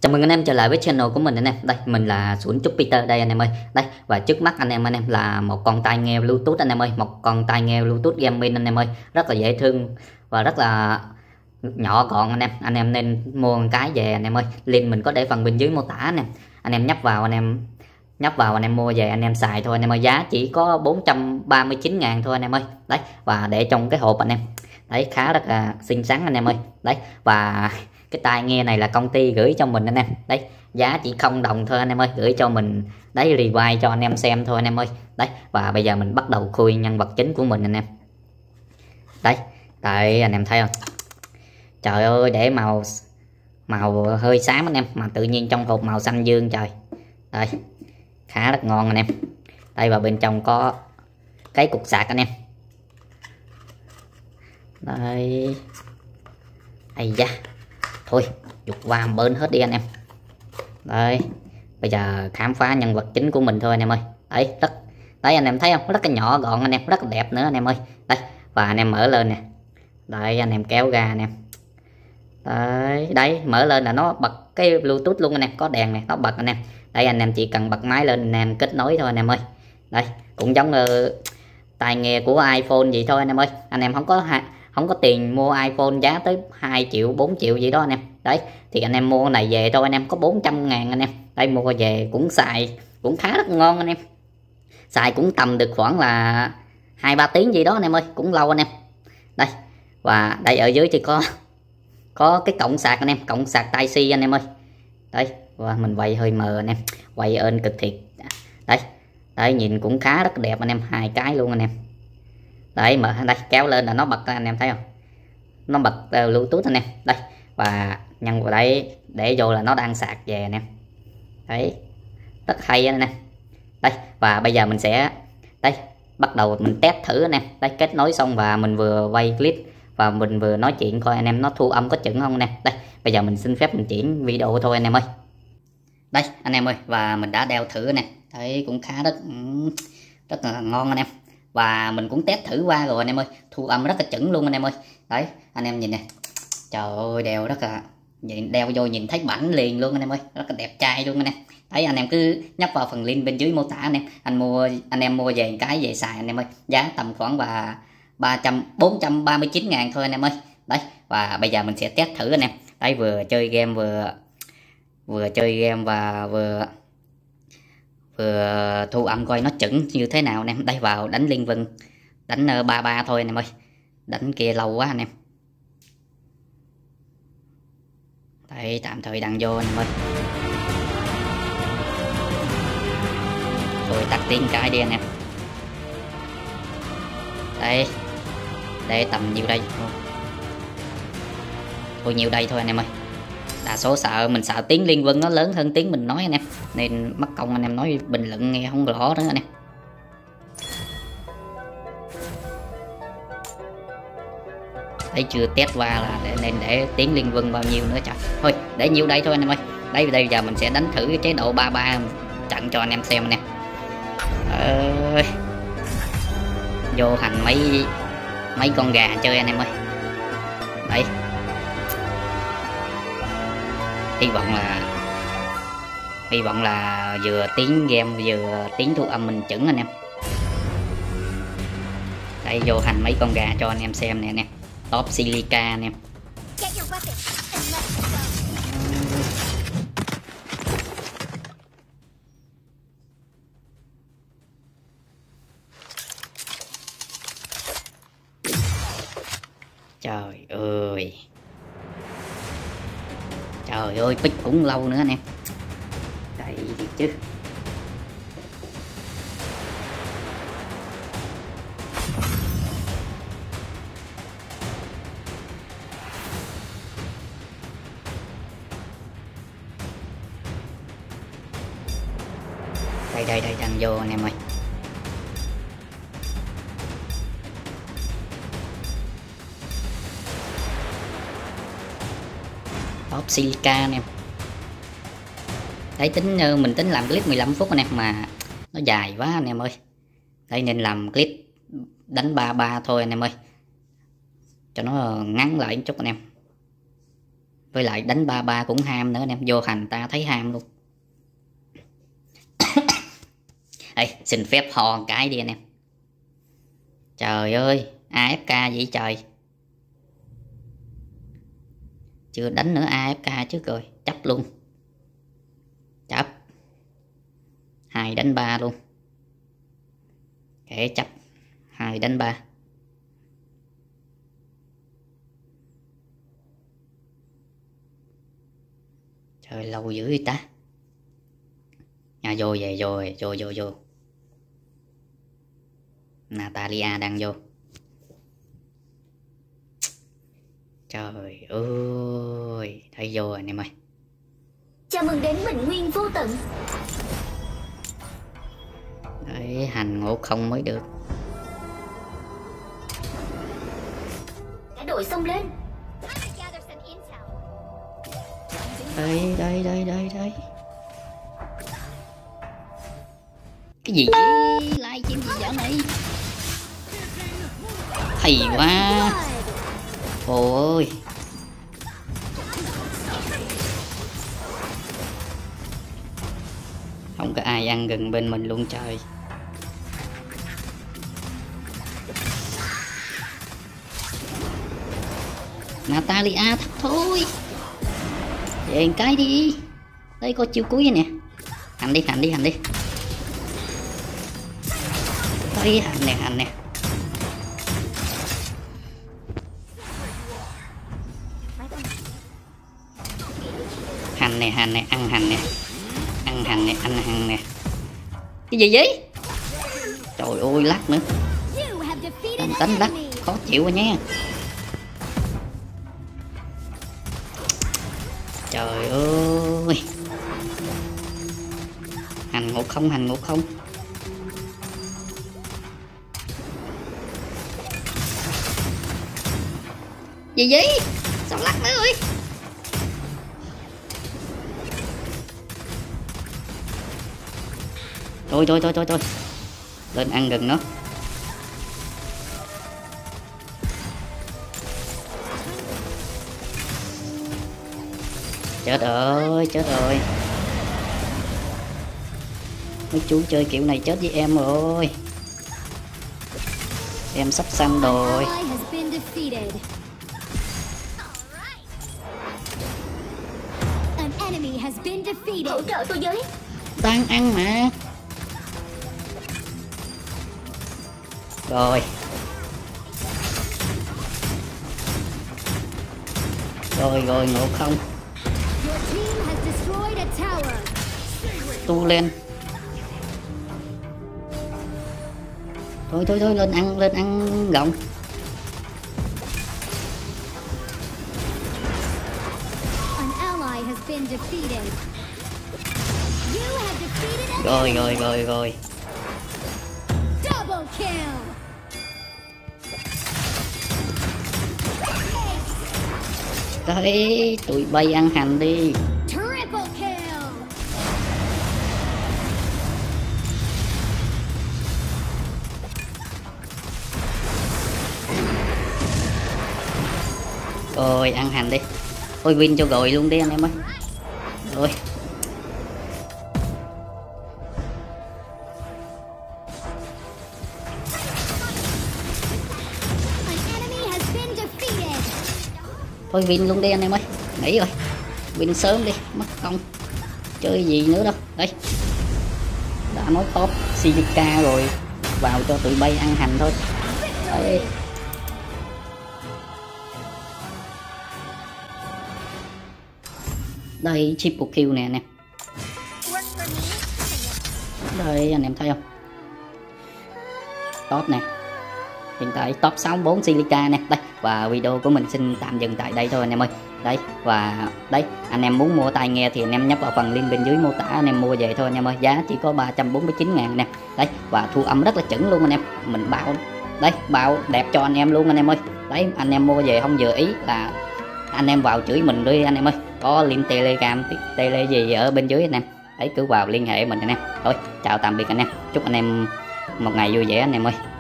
Chào mừng anh em trở lại với channel của mình anh em. Đây, mình là Xuân Chúc Peter đây anh em ơi. Đây, và trước mắt anh em là một con tai nghe Bluetooth anh em ơi, một con tai nghe Bluetooth gaming anh em ơi, rất là dễ thương và rất là nhỏ gọn anh em. Anh em nên mua một cái về anh em ơi. Link mình có để phần bên dưới mô tả anh em. Anh em nhấp vào anh em mua về anh em xài thôi anh em ơi. Giá chỉ có 439.000 thôi anh em ơi. Đấy, và để trong cái hộp anh em. Đấy, khá rất là xinh xắn anh em ơi. Đấy, và cái tai nghe này là công ty gửi cho mình anh em. Đấy, giá chỉ 0 đồng thôi anh em ơi, gửi cho mình. Đấy, review cho anh em xem thôi anh em ơi. Đấy, và bây giờ mình bắt đầu khui nhân vật chính của mình anh em. Đấy, tại anh em thấy không, trời ơi, để màu hơi xám anh em, mà tự nhiên trong hộp màu xanh dương trời. Đây, khá rất ngon anh em. Đây, và bên trong có cái cục sạc anh em. Đây, ây da, thôi dục qua một bên hết đi anh em. Đây, bây giờ khám phá nhân vật chính của mình thôi anh em ơi. Đấy, đấy anh em thấy không, rất là nhỏ gọn anh em, rất là đẹp nữa anh em ơi. Đây, và anh em mở lên nè. Đây, anh em kéo ra anh em. Đấy, mở lên là nó bật cái Bluetooth luôn anh em, có đèn này, nó bật anh em. Đây, anh em chỉ cần bật máy lên anh em kết nối thôi anh em ơi. Đây, cũng giống tai nghe của iPhone gì thôi anh em ơi. Anh em không có tiền mua iPhone giá tới 2 triệu 4 triệu gì đó anh em. Đấy, thì anh em mua cái này về thôi anh em, có 400.000 anh em. Đây, mua về cũng xài cũng khá rất ngon anh em, xài cũng tầm được khoảng là 2-3 tiếng gì đó anh em ơi, cũng lâu anh em. Đây, và đây ở dưới thì có cái cổng sạc anh em, cổng sạc Type-C anh em ơi. Đấy, và mình quay hơi mờ anh em, quay ơn cực thiệt. Đấy, nhìn cũng khá rất đẹp anh em, hai cái luôn anh em. Đấy, mở đây, kéo lên là nó bật anh em thấy không, nó bật Bluetooth anh em. Đây, và nhân vào đấy để vô là nó đang sạc về anh em. Đấy, rất hay anh em. Đây, và bây giờ mình sẽ đây bắt đầu mình test thử anh em. Đây, kết nối xong và mình vừa quay clip và mình vừa nói chuyện coi anh em nó thu âm có chuẩn không anh em. Đây, bây giờ mình xin phép mình chuyển video thôi anh em ơi. Đây anh em ơi, và mình đã đeo thử nè. Thấy cũng khá rất là ngon anh em. Và mình cũng test thử qua rồi anh em ơi, thu âm rất là chuẩn luôn anh em ơi. Đấy, anh em nhìn nè, trời ơi, đeo rất là đeo vô nhìn thấy bảnh liền luôn anh em ơi, rất là đẹp trai luôn anh em. Đấy, anh em cứ nhấp vào phần link bên dưới mô tả anh em. Anh em mua về cái về xài anh em ơi, giá tầm khoảng và 439.000 thôi anh em ơi. Đấy, và bây giờ mình sẽ test thử anh em. Đấy, vừa chơi game vừa chơi game và vừa thu âm coi nó chuẩn như thế nào anh em. Đây, vào đánh Liên Vân, đánh 33 thôi anh em ơi, đánh kia lâu quá anh em. Đây, tạm thời đang vô anh em ơi. Thôi tắt tiếng cái đi anh em. Đây, để tầm nhiêu đây thôi, nhiêu đây thôi anh em ơi. Đa số mình sợ tiếng Liên Vân nó lớn hơn tiếng mình nói anh em, nên mất công anh em nói bình luận nghe không rõ nữa anh em. Đấy, chưa test qua là nên để tiếng Liên Vân bao nhiêu nữa trời. Thôi để nhiêu đây thôi anh em ơi. Đây, bây giờ mình sẽ đánh thử cái chế độ 33 trận cho anh em xem anh em. Vô hành mấy con gà chơi anh em ơi. Đấy, hy vọng là vừa tiếng game vừa tiếng thu âm mình chuẩn anh em. Đây, vô hành mấy con gà cho anh em xem nè anh em. Top Silica anh em. Trời ơi, pick cũng lâu nữa anh em. Đây chứ. Đây đang vô anh em ơi. Top Silica anh em. Đấy, mình tính làm clip 15 phút anh em mà nó dài quá anh em ơi. Đây, nên làm clip đánh 33 thôi anh em ơi, cho nó ngắn lại một chút anh em. Với lại đánh 3-3 cũng ham nữa anh em, vô hành ta thấy ham luôn. Đây, xin phép ho một cái đi anh em. Trời ơi, AFK vậy trời. Chưa đánh nữa AFK trước rồi, chấp luôn. Chấp 2 đánh 3 luôn. Kệ chấp 2 đánh 3. Trời lâu dữ vậy ta. Vô về vô. Natalia đang vô. Trời ơi, thấy vô rồi anh em ơi. Chào mừng đến Bình Nguyên Vô Tận. Đấy, hành ngộ không mới được. Cả đội xông lên. Đây. Cái gì vậy? Like chim gì dạo này? Hay quá. Ôi. Không có ai ăn gần bên mình luôn trời. Natalia thấp thôi. Về cái đi. Đây có chiêu cuối nè. Hành đi. Đây hành nè. Hành nè, ăn hành nè. Cái gì vậy? Trời ơi, lắc nữa. Đánh lắc, khó chịu rồi nha. Trời ơi. Hành ngộ không. Gì vậy? Sao lắc nữa ơi? Thôi. Lên ăn gần nó. Chết rồi. Mấy chú chơi kiểu này chết với em rồi. Em sắp xanh rồi. Hỗ trợ tôi với. Đang ăn mà. Rồi ngộ không. Tu lên. Thôi lên ăn gọng. Rồi. Đấy, tụi bay ăn hành đi. Rồi ăn hành đi. Thôi win cho rồi luôn đi anh em ơi. Rồi. Thôi win luôn đi anh em ơi. Nghỉ rồi. Win sớm đi, mất công. Chơi gì nữa đâu. Đây. Đã nói top Silica rồi. Vào cho tụi bay ăn hành thôi. Đây. Đây triple kill nè anh em. Đây anh em thấy không? Top nè. Hiện tại top 64 Silica nè. Đây, và video của mình xin tạm dừng tại đây thôi anh em ơi. Đấy, và đấy, anh em muốn mua tai nghe thì anh em nhấp vào phần link bên dưới mô tả, anh em mua về thôi anh em ơi. Giá chỉ có 349.000 anh em. Đấy, và thu âm rất là chuẩn luôn anh em. Mình bao đấy, bao đẹp cho anh em luôn anh em ơi. Đấy, anh em mua về không vừa ý là anh em vào chửi mình đi anh em ơi. Có link Telegram, tele gì ở bên dưới anh em. Đấy, cứ vào liên hệ mình anh em. Thôi, chào tạm biệt anh em. Chúc anh em một ngày vui vẻ anh em ơi.